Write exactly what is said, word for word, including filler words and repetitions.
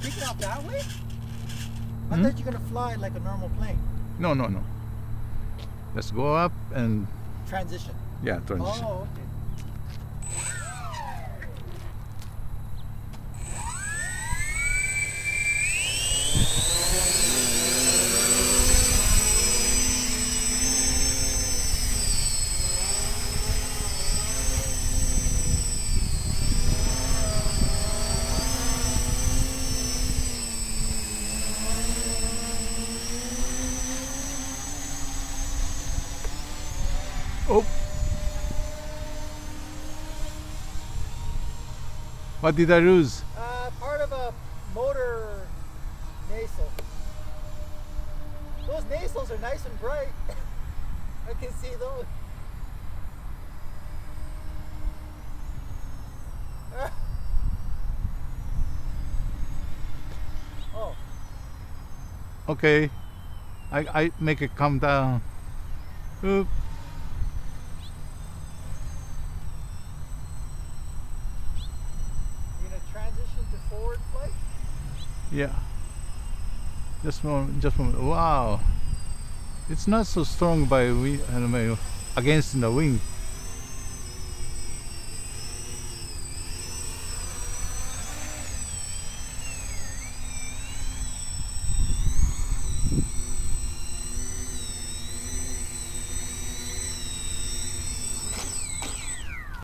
Take it off that way? I Hmm? thought you're gonna fly like a normal plane. No, no, no. Let's go up and Transition. yeah, transition. Oh, okay. Oh. What did I lose? Uh, part of a motor nasal. Those nasals are nice and bright. I can see those. Oh. Okay. I I make it come down. Oop. You're gonna transition to forward flight? Yeah. Just moment, just moment. Wow. It's not so strong by wi- uh, by- against the wing.